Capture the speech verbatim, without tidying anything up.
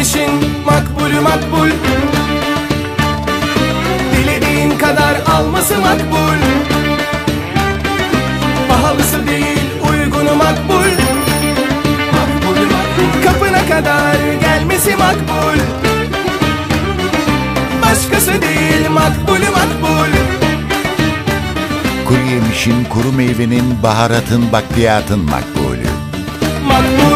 yemişin makbulü makbul. Dilediğin kadar alması makbul. Pahalısı değil, uygunu makbul. Makbulü makbul. Kapına kadar gelmesi makbul. Başkası değil, makbulü makbul. Kuru yemişin, kuru meyvenin, baharatın, bakliyatın makbulü. Makbul.